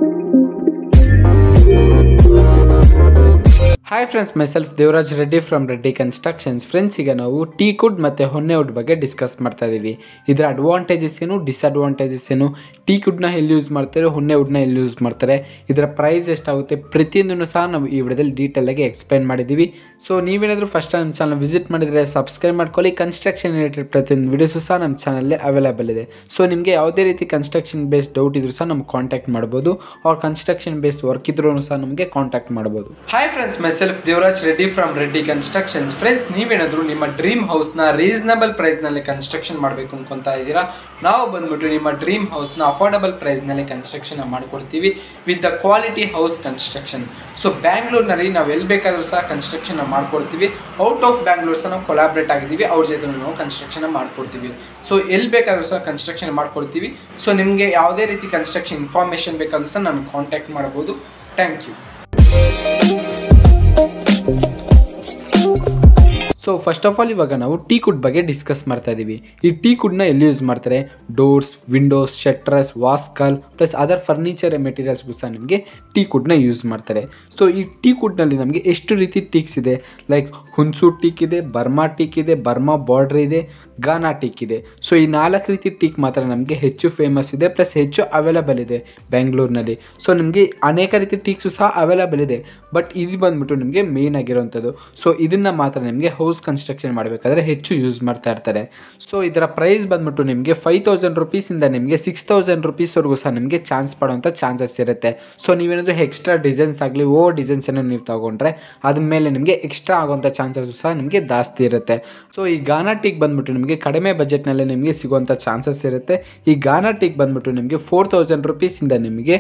Hi friends, myself Devraj Reddy from Reddy Constructions. Friends, ಈಗ ನಾವು teak wood ಮತ್ತು ಹೊನ್ನೆ ವುಡ್ ಬಗ್ಗೆ ಡಿಸ್ಕಸ್ ಮಾಡ್ತಾ ಇದ್ದೀವಿ. ಇದರ ಅಡ್ವಾಂಟೇಜಸ್ ಏನು, ಡಿಸ್ಅಡ್ವಾಂಟೇಜಸ್ ಏನು, ಟೀಕ್ ವುಡ್ನ ಎಲ್ಲಿ ಯೂಸ್ ಮಾಡ್ತಾರೆ, ಹೊನ್ನೆ ವುಡ್ನ ಎಲ್ಲಿ ಯೂಸ್ ಮಾಡ್ತಾರೆ, ಇದರ ಪ್ರೈಸ್ ಎಷ್ಟಾಗುತ್ತೆ, ಪ್ರತಿಯೊಂದನ್ನು ಸಹ ನಾವು ಈ ವಿಡಿಯೋದಲ್ಲಿ ಡೀಟೇಲಾಗಿ ಎಕ್ಸ್ಪ್ಲೈನ್ ಮಾಡಿದ್ದೀವಿ. ಸೊ ನೀವೇನಾದರೂ ಫಸ್ಟ್ ನಮ್ಮ ಚಾನಲ್ ವಿಸಿಟ್ ಮಾಡಿದರೆ ಸಬ್ಸ್ಕ್ರೈಬ್ ಮಾಡ್ಕೊಳ್ಳಿ. ಕನ್ಸ್ಟ್ರಕ್ಷನ್ ರಿಲೇಟೆಡ್ ಪ್ರತಿಯೊಂದು ವಿಡಿಯೋಸು ಸಹ ನಮ್ಮ ಚಾನಲ್ಲೇ ಅವೈಲೇಬಲ್ ಇದೆ. ಸೊ ನಿಮಗೆ ಯಾವುದೇ ರೀತಿ ಕನ್ಸ್ಟ್ರಕ್ಷನ್ ಬೇಸ್ ಡೌಟ್ ಇದ್ರೂ ಸಹ ನಮ್ಗೆ ಕಾಂಟ್ಯಾಕ್ಟ್ ಮಾಡ್ಬೋದು. ಅವ್ರ ಕನ್ಸ್ಟ್ರಕ್ಷನ್ ಬೇಸ್ ವರ್ಕ್ ಇದ್ರೂ ಸಹ ನಮಗೆ ಕಾಂಟ್ಯಾಕ್ಟ್ ಮಾಡ್ಬೋದು. Hi friends, myself Devraj Reddy from Reddy Constructions. Friends, ನೀವೇನಾದರೂ ನಿಮ್ಮ ಡ್ರೀಮ್ ಹೌಸ್ನ ರೀಸನಬಲ್ ಪ್ರೈಸ್ನಲ್ಲಿ ಕನ್ಸ್ಟ್ರಕ್ಷನ್ ಮಾಡಬೇಕು ಅನ್ಕೊತಾ ಇದ್ದೀರಾ, ನಾವು ಬಂದ್ಬಿಟ್ಟು ನಿಮ್ಮ ಡ್ರೀಮ್ ಹೌಸ್ನ ಅಫೋರ್ಡಬಲ್ ಪ್ರೈಸ್ನಲ್ಲಿ ಕನ್ಸ್ಟ್ರಕ್ಷನ್ ಮಾಡಿಕೊಡ್ತೀವಿ with the quality house construction. So ಬ್ಯಾಂಗ್ಳೂರ್ನಲ್ಲಿ ನಾವು ಎಲ್ಲಿ ಬೇಕಾದರೂ ಸಹ ಕನ್ಸ್ಟ್ರಕ್ಷನ್ ಮಾಡ್ಕೊಡ್ತೀವಿ. ಔಟ್ ಆಫ್ ಬ್ಯಾಂಗ್ಳೂರ್ ಸಹ ನಾವು ಕೊಲಾಬ್ರೇಟ್ ಆಗಿದ್ದೀವಿ, ಅವ್ರ ಜೊತೆ ನಾವು ಕನ್ಸ್ಟ್ರಕ್ಷನ್ ಮಾಡ್ಕೊಡ್ತೀವಿ. ಸೊ ಎಲ್ಲಿ ಬೇಕಾದರೂ ಸಹ ಕನ್ಸ್ಟ್ರಕ್ಷನ್ ಮಾಡ್ಕೊಡ್ತೀವಿ. ಸೊ ನಿಮಗೆ ಯಾವುದೇ ರೀತಿ ಕನ್ಸ್ಟ್ರಕ್ಷನ್ ಇನ್ಫಾರ್ಮೇಷನ್ ಬೇಕಾದ್ರೂ ಸಹ ನಾನು ಕಾಂಟ್ಯಾಕ್ಟ್ ಮಾಡ್ಬೋದು. Thank you. So first of all ಇವಾಗ ನಾವು ಟೀಕ್ ವುಡ್ ಬಗ್ಗೆ ಡಿಸ್ಕಸ್ ಮಾಡ್ತಾ ಇದ್ದೀವಿ. ಈ ಟೀಕ್ ವುಡ್ನ ಎಲ್ಲಿ ಯೂಸ್ ಮಾಡ್ತಾರೆ? ಡೋರ್ಸ್, ವಿಂಡೋಸ್, ಶಟ್ರಸ್, ವಾಸ್ಕಲ್ ಪ್ಲಸ್ ಅದರ್ ಫರ್ನಿಚರ್ ಮೆಟೀರಿಯಲ್ಸ್ಗೂ ಸಹ ನಿಮಗೆ ಟೀಕ್ ವುಡ್ನ ಯೂಸ್ ಮಾಡ್ತಾರೆ. ಸೊ ಈ ಟೀಕ್ ವುಡ್ನಲ್ಲಿ ನಮಗೆ ಎಷ್ಟು ರೀತಿ ಟೀಕ್ಸ್ ಇದೆ, ಲೈಕ್ ಹುನ್ಸು ಟೀಕ್ ಇದೆ, ಬರ್ಮಾ ಟೀಕ್ ಇದೆ, ಬರ್ಮಾ ಬಾರ್ಡ್ರ್ ಇದೆ, ಗಾನಾ ಟೀಕ್ ಇದೆ. ಸೊ ಈ 4 ರೀತಿ ಟೀಕ್ ಮಾತ್ರ ನಮಗೆ ಹೆಚ್ಚು ಫೇಮಸ್ ಇದೆ, ಪ್ಲಸ್ ಹೆಚ್ಚು ಅವೈಲೇಬಲ್ ಇದೆ ಬೆಂಗಳೂರಿನಲ್ಲಿ. ಸೊ ನಿಮಗೆ ಅನೇಕ ರೀತಿ ಟೀಕ್ಸು ಸಹ ಅವೈಲೇಬಲ್ ಇದೆ, ಬಟ್ ಇದು ಬಂದ್ಬಿಟ್ಟು ನಿಮಗೆ ಮೇನ್ ಆಗಿರೋವಂಥದ್ದು. ಸೊ ಇದನ್ನು ಮಾತ್ರ ನಿಮಗೆ ಹೌಸ್ ಕನ್ಸ್ಟ್ರಕ್ಷನ್ ಮಾಡಬೇಕಾದ್ರೆ ಹೆಚ್ಚು ಯೂಸ್ ಮಾಡ್ತಾ ಇರ್ತಾರೆ. ಸೊ ಇದರ ಪ್ರೈಸ್ ಬಂದ್ಬಿಟ್ಟು ನಿಮಗೆ 5000 ರುಪೀಸಿಂದ ನಿಮಗೆ 6000 ರುಪೀಸ್ವರೆಗೂ ಸಹ ನಿಮಗೆ ಚಾನ್ಸ್ ಪಡೋವಂಥ ಚಾನ್ಸಸ್ ಇರುತ್ತೆ. ಸೊ ನೀವೇನಾದರೂ ಎಕ್ಸ್ಟ್ರಾ ಡಿಸೈನ್ಸ್ ಆಗಲಿ ಡಿಸೈನ್ಸನ್ನು ನೀವು ತೊಗೊಂಡ್ರೆ ಅದ್ರ ಮೇಲೆ ನಿಮಗೆ ಎಕ್ಸ್ಟ್ರಾ ಆಗೋವಂಥ ಚಾನ್ಸಸ್ಸು ಸಹ ನಿಮಗೆ ಜಾಸ್ತಿ ಇರುತ್ತೆ. ಸೊ ಈ ಗಾನಾ ಟೀಕ್ ಬಂದ್ಬಿಟ್ಟು ನಿಮಗೆ ಕಡಿಮೆ ಬಜೆಟ್ನಲ್ಲೇ ನಿಮಗೆ ಸಿಗುವಂಥ ಚಾನ್ಸಸ್ ಇರುತ್ತೆ. ಈ ಗಾನಾ ಟೀಕ್ ಬಂದ್ಬಿಟ್ಟು ನಿಮಗೆ 4000 ರುಪೀಸಿಂದ ನಿಮಗೆ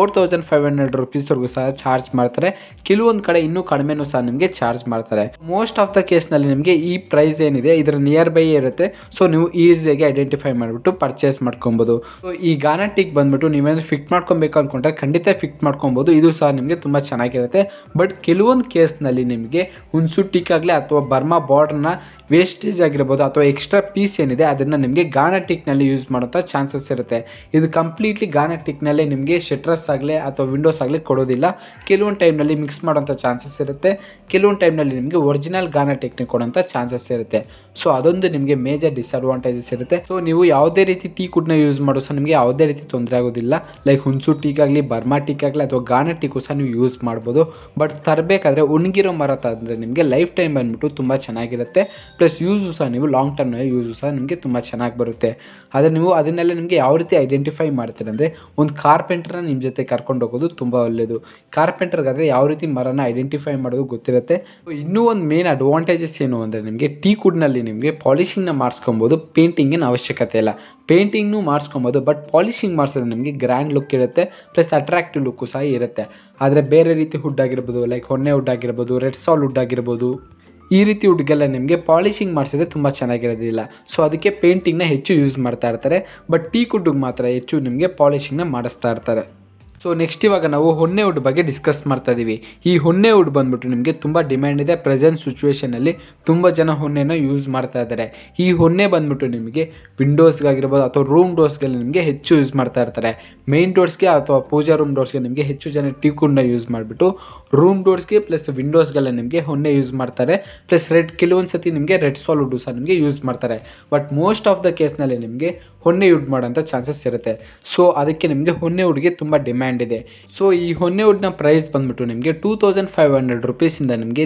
4500 ರುಪೀಸ್ವರೆಗೂ ಸಹ ಚಾರ್ಜ್ ಮಾಡ್ತಾರೆ. ಕೆಲವೊಂದು ಕಡೆ ಇನ್ನೂ ಕಡಿಮೆನೂ ಸಹ ನಿಮಗೆ ಚಾರ್ಜ್ ಮಾಡ್ತಾರೆ. ಮೋಸ್ಟ್ ಆಫ್ ದ ಕೇಸ್ನಲ್ಲಿ ನಿಮಗೆ ಈ ಪ್ರೈಸ್ ಏನಿದೆ ಇದರ ನಿಯರ್ ಬೈ ಇರುತ್ತೆ. ಸೊ ನೀವು ಈಸಿಯಾಗಿ ಐಡೆಂಟಿಫೈ ಮಾಡಿಬಿಟ್ಟು ಪರ್ಚೇಸ್ ಮಾಡ್ಕೊಬೋದು. ಸೊ ಈ ಗಾನಾ ಟೀಕ್ ಬಂದ್ಬಿಟ್ಟು ನೀವೇನಾದ್ರು ಫಿಟ್ ಮಾಡ್ಕೊಬೇಕು ಅಂದ್ಕೊಂಡ್ರೆ ಖಂಡಿತ ಫಿಟ್ ಮಾಡ್ಕೊಬೋದು. ಇದು ಸಹ ನಿಮಗೆ ತುಂಬ ಚೆನ್ನಾಗಿರುತ್ತೆ. ಬಟ್ ಕೆಲವೊಂದು ಕೇಸ್ನಲ್ಲಿ ನಿಮಗೆ ಹುನ್ಸು ಟೀಕ್ ಆಗಲಿ ಅಥವಾ ಬರ್ಮಾ ಬಾರ್ಡ್ರನ್ನ ವೇಸ್ಟೇಜ್ ಆಗಿರ್ಬೋದು ಅಥವಾ ಎಕ್ಸ್ಟ್ರಾ ಪೀಸ್ ಏನಿದೆ ಅದನ್ನು ನಿಮಗೆ ಗಾನಾ ಟೀಕ್ನಲ್ಲಿ ಯೂಸ್ ಮಾಡೋಂಥ ಚಾನ್ಸಸ್ ಇರುತ್ತೆ. ಇದು ಕಂಪ್ಲೀಟ್ಲಿ ಗಾನಾ ಟೀಕ್ನಲ್ಲೇ ನಿಮಗೆ ಶಟ್ರಸ್ ಆಗಲಿ ಅಥವಾ ವಿಂಡೋಸ್ ಆಗಲಿ ಕೊಡೋದಿಲ್ಲ. ಕೆಲವೊಂದು ಟೈಮ್ನಲ್ಲಿ ಮಿಕ್ಸ್ ಮಾಡೋಂಥ ಚಾನ್ಸಸ್ ಇರುತ್ತೆ, ಕೆಲವೊಂದು ಟೈಮ್ನಲ್ಲಿ ನಿಮಗೆ ಒರಿಜಿನಲ್ ಗಾನಾ ಟೆಕ್ನಿಕ್ ಕೊಡೋಂಥ ಚಾನ್ಸಸ್ ಇರುತ್ತೆ. ಸೊ ಅದೊಂದು ನಿಮಗೆ ಮೇಜರ್ ಡಿಸ್ಅಡ್ವಾಂಟೇಜಸ್ ಇರುತ್ತೆ. ಸೊ ನೀವು ಯಾವುದೇ ರೀತಿ ಟೀಕ್ ವುಡ್ನ ಯೂಸ್ ಮಾಡೋ ಸಹ ನಿಮಗೆ ಯಾವುದೇ ರೀತಿ ತೊಂದರೆ ಆಗೋದಿಲ್ಲ. ಲೈಕ್ ಹುನ್ಸು ಟೀಕ್ ಆಗಲಿ, ಬರ್ಮಾ ಟೀಕ್ ಆಗಲಿ ಅಥವಾ ಗಾನಾ ಟೀಕು ಸಹ ನೀವು ಯೂಸ್ ಮಾಡ್ಬೋದು. ಬಟ್ ತರಬೇಕಾದ್ರೆ ಒಣಗಿರೋ ಮರ ತಂದರೆ ನಿಮಗೆ ಲೈಫ್ ಟೈಮ್ ಬಂದ್ಬಿಟ್ಟು ತುಂಬ ಚೆನ್ನಾಗಿರುತ್ತೆ. ಪ್ಲಸ್ ಯೂಸು ಸಹ ನೀವು ಲಾಂಗ್ ಟರ್ಮ್ನಲ್ಲಿ ಯೂಸು ಸಹ ನಿಮಗೆ ತುಂಬ ಚೆನ್ನಾಗಿ ಬರುತ್ತೆ. ಆದರೆ ನೀವು ಅದನ್ನೆಲ್ಲ ನಿಮಗೆ ಯಾವ ರೀತಿ ಐಡೆಂಟಿಫೈ ಮಾಡ್ತೀರ ಅಂದರೆ ಒಂದು ಕಾರ್ಪೆಂಟ್ರನ್ನ ನಿಮ್ಮ ಜೊತೆ ಕರ್ಕೊಂಡು ಹೋಗೋದು ತುಂಬ ಒಳ್ಳೆಯದು. ಕಾರ್ಪೆಂಟರ್ಗಾದರೆ ಯಾವ ರೀತಿ ಮರನ ಐಡೆಂಟಿಫೈ ಮಾಡೋದು ಗೊತ್ತಿರುತ್ತೆ. ಇನ್ನೂ ಒಂದು ಮೇನ್ ಅಡ್ವಾಂಟೇಜಸ್ ಏನು ಅಂದರೆ ನಿಮಗೆ ಟೀಕ್ ವುಡ್ನಲ್ಲಿ ನಿಮಗೆ ಪಾಲಿಶಿಂಗ್ನ ಮಾಡಿಸ್ಕೊಬೋದು, ಪೇಂಟಿಂಗಿನ ಅವಶ್ಯಕತೆ ಇಲ್ಲ. ಪೇಂಟಿಂಗ್ನೂ ಮಾಡಿಸ್ಕೊಬೋದು, ಬಟ್ ಪಾಲಿಶಿಂಗ್ ಮಾಡಿಸಿದ್ರೆ ನಿಮಗೆ ಗ್ರ್ಯಾಂಡ್ ಲುಕ್ ಇರುತ್ತೆ, ಪ್ಲಸ್ ಅಟ್ರಾಕ್ಟಿವ್ ಲುಕ್ಕು ಸಹ ಇರುತ್ತೆ. ಆದರೆ ಬೇರೆ ರೀತಿ ವುಡ್ ಆಗಿರ್ಬೋದು, ಲೈಕ್ ಹೊನ್ನೆ ವುಡ್ ಆಗಿರ್ಬೋದು, ರೆಡ್ ಸಾಲ್ ವುಡ್ ಆಗಿರ್ಬೋದು, ಈ ರೀತಿ ವುಡ್ಗೆಲ್ಲ ನಿಮಗೆ ಪಾಲಿಶಿಂಗ್ ಮಾಡಿಸಿದ್ರೆ ತುಂಬ ಚೆನ್ನಾಗಿರೋದಿಲ್ಲ. ಸೊ ಅದಕ್ಕೆ ಪೇಂಟಿಂಗ್ನ ಹೆಚ್ಚು ಯೂಸ್ ಮಾಡ್ತಾ ಇರ್ತಾರೆ. ಬಟ್ ಟೀಕ್ ವುಡ್ಗೆ ಮಾತ್ರ ಹೆಚ್ಚು ನಿಮಗೆ ಪಾಲಿಶಿಂಗ್ನ ಮಾಡಿಸ್ತಾ ಇರ್ತಾರೆ. ಸೊ ನೆಕ್ಸ್ಟ್ ಇವಾಗ ನಾವು ಹೊನ್ನೆ ವುಡ್ ಬಗ್ಗೆ ಡಿಸ್ಕಸ್ ಮಾಡ್ತಾ ಇದ್ದೀವಿ. ಈ ಹೊನ್ನೆ ವುಡ್ ಬಂದ್ಬಿಟ್ಟು ನಿಮಗೆ ತುಂಬ ಡಿಮ್ಯಾಂಡ್ ಇದೆ. ಪ್ರೆಸೆಂಟ್ ಸಿಚುವೇಷನಲ್ಲಿ ತುಂಬ ಜನ ಹೊನ್ನೆನ ಯೂಸ್ ಮಾಡ್ತಾ ಇದ್ದಾರೆ. ಈ ಹೊನ್ನೆ ಬಂದ್ಬಿಟ್ಟು ನಿಮಗೆ ವಿಂಡೋಸ್ಗಾಗಿರ್ಬೋದು ಅಥವಾ ರೂಮ್ ಡೋರ್ಸ್ಗೆಲ್ಲ ನಿಮಗೆ ಹೆಚ್ಚು ಯೂಸ್ ಮಾಡ್ತಾ ಇರ್ತಾರೆ. ಮೇನ್ ಡೋರ್ಸ್ಗೆ ಅಥವಾ ಪೂಜಾ ರೂಮ್ ಡೋರ್ಸ್ಗೆ ನಿಮಗೆ ಹೆಚ್ಚು ಜನ ಟೀಕ್ ವುಡ್ನ ಯೂಸ್ ಮಾಡಿಬಿಟ್ಟು ರೂಮ್ ಡೋರ್ಸ್ಗೆ ಪ್ಲಸ್ ವಿಂಡೋಸ್ಗೆಲ್ಲ ನಿಮಗೆ ಹೊನ್ನೆ ಯೂಸ್ ಮಾಡ್ತಾರೆ. ಪ್ಲಸ್ ಕೆಲವೊಂದು ಸತಿ ನಿಮಗೆ ರೆಡ್ ಸಾಲ್ ವುಡ್ಡು ಸಹ ನಿಮಗೆ ಯೂಸ್ ಮಾಡ್ತಾರೆ. ಬಟ್ ಮೋಸ್ಟ್ ಆಫ್ ದ ಕೇಸ್ನಲ್ಲಿ ನಿಮಗೆ ಹೊನ್ನೆ ಯೂಸ್ ಮಾಡೋಂಥ ಚಾನ್ಸಸ್ ಇರುತ್ತೆ. ಸೊ ಅದಕ್ಕೆ ನಿಮಗೆ ಹೊನ್ನೆ ವುಡ್ಗೆ ತುಂಬ ಡಿಮ್ಯಾಂಡ್ ಇದೆ. ಸೊ ಈ ಹೊನ್ನೆ ವುಡ್ನ ಪ್ರೈಸ್ ಬಂದ್ಬಿಟ್ಟು ನಿಮಗೆ 2500 ರುಪೀಸಿಂದ ನಿಮಗೆ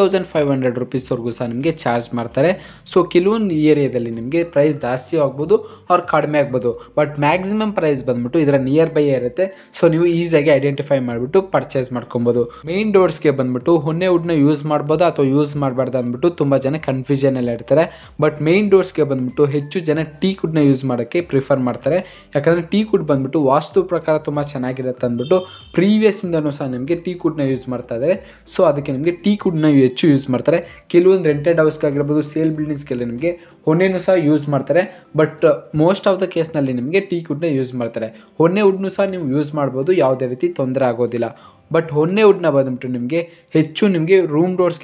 3500 ರುಪೀಸ್ವರೆಗೂ ಸಹ ನಿಮಗೆ ಚಾರ್ಜ್ ಮಾಡ್ತಾರೆ. ಸೊ ಕೆಲವೊಂದು ಏರಿಯಾದಲ್ಲಿ ನಿಮಗೆ ಪ್ರೈಸ್ ಜಾಸ್ತಿ ಆಗ್ಬೋದು ಅವ್ರು ಕಡಿಮೆ ಆಗ್ಬೋದು, ಬಟ್ ಮ್ಯಾಕ್ಸಿಮಮ್ ಪ್ರೈಸ್ ಬಂದ್ಬಿಟ್ಟು ಇದರ ನಿಯರ್ ಬೈ ಇರುತ್ತೆ. ಸೊ ನೀವು ಈಸಿಯಾಗಿ ಐಡೆಂಟಿಫೈ ಮಾಡಿಬಿಟ್ಟು ಪರ್ಚೇಸ್ ಮಾಡ್ಕೊಬೋದು. ಮೇನ್ ಡೋರ್ಸ್ಗೆ ಬಂದ್ಬಿಟ್ಟು ಹೊನ್ನೆ ವುಡ್ನ ಯೂಸ್ ಮಾಡ್ಬೋದು ಅಥವಾ ಯೂಸ್ ಮಾಡಬಾರ್ದು ಅಂದ್ಬಿಟ್ಟು ತುಂಬ ಜನ ಕನ್ಫ್ಯೂಷನಲ್ಲಿ ಇರ್ತಾರೆ. ಬಟ್ ಮೇನ್ ಡೋರ್ಸ್ಗೆ ಬಂದ್ಬಿಟ್ಟು ಹೆಚ್ಚು ಜನ ಟೀಕ್ ವುಡ್ನ ಯೂಸ್ ಮಾಡೋಕ್ಕೆ ಪ್ರಿಫರ್ ಮಾಡ್ತಾರೆ. ಯಾಕಂದರೆ ಟೀಕ್ ವುಡ್ ಬಂದ್ಬಿಟ್ಟು ವಾಸ್ತು ಪ್ರಕಾರ ತುಂಬ ಚೆನ್ನಾಗಿರುತ್ತೆ ಅಂದ್ಬಿಟ್ಟು ಪ್ರೀವಿಯಸ್ಸಿಂದನೂ ಸಹ ನಿಮಗೆ ಟೀಕ್ ವುಡ್ನ ಯೂಸ್ ಮಾಡ್ತಾ ಇದ್ದಾರೆ. ಸೊ ಅದಕ್ಕೆ ನಿಮಗೆ ಟೀಕ್ ವುಡ್ನ ಹೆಚ್ಚು ಯೂಸ್ ಮಾಡ್ತಾರೆ. ಕೆಲವೊಂದು ರೆಂಟೆಡ್ ಹೌಸ್ಗಾಗಿರ್ಬೋದು, ಸೇಲ್ ಬಿಲ್ಡಿಂಗ್ಸ್ಗೆಲ್ಲ ನಿಮಗೆ ಹೊನ್ನೆನೂ ಸಹ ಯೂಸ್ ಮಾಡ್ತಾರೆ. ಬಟ್ ಮೋಸ್ಟ್ ಆಫ್ ದ ಕೇಸ್ನಲ್ಲಿ ನಿಮಗೆ ಟೀಕ್ ವುಡ್ನ ಯೂಸ್ ಮಾಡ್ತಾರೆ. ಹೊನ್ನೆ ವುಡ್ನು ಸಹ ನೀವು ಯೂಸ್ ಮಾಡ್ಬೋದು, ಯಾವುದೇ ರೀತಿ ತೊಂದರೆ ಆಗೋದಿಲ್ಲ. ಬಟ್ ಹೊನ್ನೆ ವುಡ್ನ ಬಂದ್ಬಿಟ್ಟು ನಿಮಗೆ ಹೆಚ್ಚು ನಿಮಗೆ ರೂಮ್ ಡೋರ್ಸ್ಗೆ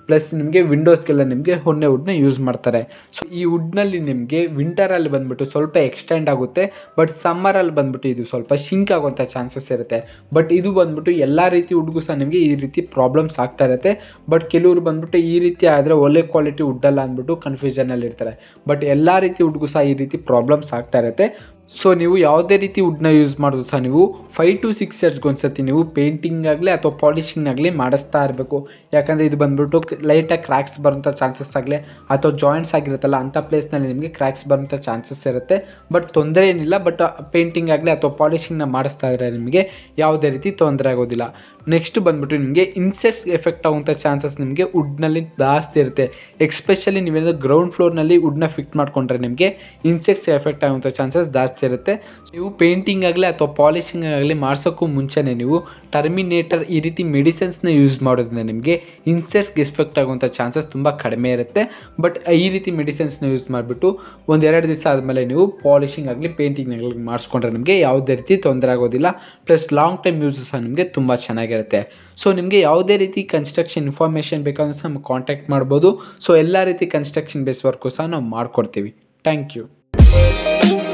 ಪ್ಲಸ್ ನಿಮಗೆ ವಿಂಡೋಸ್ಗೆಲ್ಲ ನಿಮಗೆ ಹೊನ್ನೆ ವುಡ್ನ ಯೂಸ್ ಮಾಡ್ತಾರೆ. ಸೊ ಈ ವುಡ್ನಲ್ಲಿ ನಿಮಗೆ ವಿಂಟರಲ್ಲಿ ಬಂದುಬಿಟ್ಟು ಸ್ವಲ್ಪ ಎಕ್ಸ್ಟೆಂಡ್ ಆಗುತ್ತೆ, ಬಟ್ ಸಮ್ಮರಲ್ಲಿ ಬಂದುಬಿಟ್ಟು ಇದು ಸ್ವಲ್ಪ ಶಿಂಕ್ ಆಗುವಂಥ ಚಾನ್ಸಸ್ ಇರುತ್ತೆ. ಬಟ್ ಇದು ಬಂದುಬಿಟ್ಟು ಎಲ್ಲ ರೀತಿ ವುಡ್ಗೂ ಸಹ ನಿಮಗೆ ಈ ರೀತಿ ಪ್ರಾಬ್ಲಮ್ಸ್ ಆಗ್ತಾ ಇರುತ್ತೆ. ಬಟ್ ಕೆಲವರು ಬಂದುಬಿಟ್ಟು ಈ ರೀತಿ ಆದರೆ ಒಳ್ಳೆ ಕ್ವಾಲಿಟಿ ವುಡ್ಡಲ್ಲ ಅಂದ್ಬಿಟ್ಟು ಕನ್ಫ್ಯೂಷನಲ್ಲಿ ಇರ್ತಾರೆ. ಬಟ್ ಎಲ್ಲ ರೀತಿ ವುಡ್ಗೂ ಸಹ ಈ ರೀತಿ ಪ್ರಾಬ್ಲಮ್ಸ್ ಆಗ್ತಾ ಇರುತ್ತೆ. ಸೊ ನೀವು ಯಾವುದೇ ರೀತಿ ವುಡ್ನ ಯೂಸ್ ಮಾಡೋದು ಸಹ ನೀವು 5 to 6 ಇಯರ್ಸ್ಗೆ ಒಂದ್ಸತಿ ನೀವು ಪೇಂಟಿಂಗ್ ಆಗಲಿ ಅಥವಾ ಪಾಲಿಶಿಂಗ್ ಆಗಲಿ ಮಾಡಿಸ್ತಾ ಇರಬೇಕು. ಯಾಕಂದರೆ ಇದು ಬಂದುಬಿಟ್ಟು ಲೈಟಾಗಿ ಕ್ರ್ಯಾಕ್ಸ್ ಬರೋಂಥ ಚಾನ್ಸಸ್ ಆಗಲಿ ಅಥವಾ ಜಾಯಿಂಟ್ಸ್ ಆಗಿರುತ್ತಲ್ಲ ಅಂಥ ಪ್ಲೇಸ್ನಲ್ಲಿ ನಿಮಗೆ ಕ್ರ್ಯಾಕ್ಸ್ ಬರೋಂಥ ಚಾನ್ಸಸ್ ಇರುತ್ತೆ. ಬಟ್ ತೊಂದರೆ ಏನಿಲ್ಲ. ಬಟ್ ಪೇಂಟಿಂಗ್ ಆಗಲಿ ಅಥವಾ ಪಾಲಿಶಿಂಗ್ನ ಮಾಡಿಸ್ತಾ ಇದ್ದರೆ ನಿಮಗೆ ಯಾವುದೇ ರೀತಿ ತೊಂದರೆ ಆಗೋದಿಲ್ಲ. ನೆಕ್ಸ್ಟ್ ಬಂದುಬಿಟ್ಟು ನಿಮಗೆ ಇನ್ಸೆಕ್ಟ್ಸ್ ಎಫೆಕ್ಟ್ ಆಗುವಂಥ ಚಾನ್ಸಸ್ ನಿಮಗೆ ವುಡ್ನಲ್ಲಿ ಜಾಸ್ತಿ ಇರುತ್ತೆ. ಎಕ್ಸ್ಪೆಷಲಿ ನೀವೇನಾದರೂ ಗ್ರೌಂಡ್ ಫ್ಲೋರ್ನಲ್ಲಿ ವುಡ್ನ ಫಿಟ್ ಮಾಡಿಕೊಂಡ್ರೆ ನಿಮಗೆ ಇನ್ಸೆಕ್ಟ್ಸ್ ಎಫೆಕ್ಟ್ ಆಗುವಂಥ ಚಾನ್ಸಸ್ ಜಾಸ್ತಿ ಇರುತ್ತೆ. ನೀವು ಪೇಂಟಿಂಗ್ ಆಗಲಿ ಅಥವಾ ಪಾಲಿಶಿಂಗ್ ಆಗಲಿ ಮಾಡಿಸೋಕ್ಕೂ ಮುಂಚೆನೇ ನೀವು ಟರ್ಮಿನೇಟರ್ ಈ ರೀತಿ ಮೆಡಿಸಿನ್ಸ್ನ ಯೂಸ್ ಮಾಡೋದ್ರಿಂದ ನಿಮಗೆ ಇನ್ಸೆಕ್ಟ್ಸ್ಗೆ ಎಫೆಕ್ಟ್ ಆಗುವಂಥ ಚಾನ್ಸಸ್ ತುಂಬ ಕಡಿಮೆ ಇರುತ್ತೆ. ಬಟ್ ಈ ರೀತಿ ಮೆಡಿಸಿನ್ಸ್ನ ಯೂಸ್ ಮಾಡಿಬಿಟ್ಟು 1-2 ದಿವಸ ಆದಮೇಲೆ ನೀವು ಪಾಲಿಶಿಂಗ್ ಆಗಲಿ ಪೇಂಟಿಂಗ್ ಆಗಲಿ ಮಾಡಿಸ್ಕೊಂಡ್ರೆ ನಿಮಗೆ ಯಾವುದೇ ರೀತಿ ತೊಂದರೆ ಆಗೋದಿಲ್ಲ. ಪ್ಲಸ್ ಲಾಂಗ್ ಟೈಮ್ ಯೂಸ್ ಸಹ ನಿಮಗೆ ತುಂಬ ಚೆನ್ನಾಗಿರುತ್ತೆ. ಸೊ ನಿಮಗೆ ಯಾವುದೇ ರೀತಿ ಕನ್ಸ್ಟ್ರಕ್ಷನ್ ಇನ್ಫಾರ್ಮೇಷನ್ ಬೇಕಾದ್ರೆ ಸಹ ನಮ್ಗೆ ಕಾಂಟ್ಯಾಕ್ಟ್ ಮಾಡ್ಬೋದು. ಸೊ ಎಲ್ಲ ರೀತಿ ಕನ್ಸ್ಟ್ರಕ್ಷನ್ ಬೇಸ್ ವರ್ಕು ಸಹ ನಾವು ಮಾಡಿಕೊಡ್ತೀವಿ. Thank you.